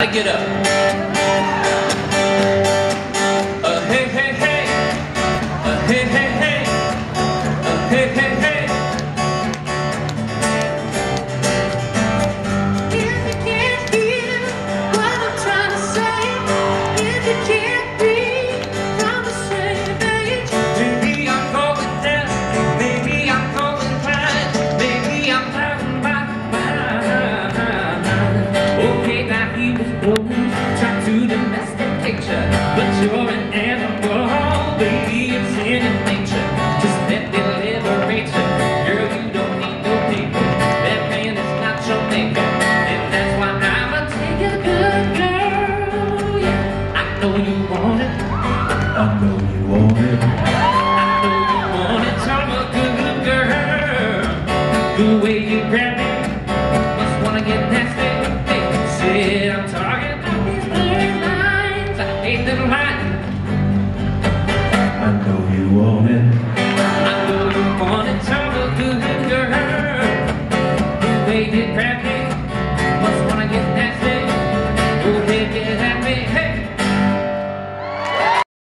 Get up. Hey, hey, hey. Hey, hey, hey. Hey, hey, hey. If you can't hear what I'm trying to say, if you can't read from the same page, Maybe I'm going down, maybe I'm going blind, maybe I'm driving by mine. Okay, now he was close, trying to domesticate you, but you're an animal, baby, it's in your nature. Just let me liberate you, girl, you don't need no paper. That man is not your maker, and that's why I'ma take a good girl. Yeah, I know you want it. I know you want it. I know you want it, I'm a good girl. The way you grab me, must wanna get nasty. Hey, shit, I'm talking about these blurry lines. I hate them lines.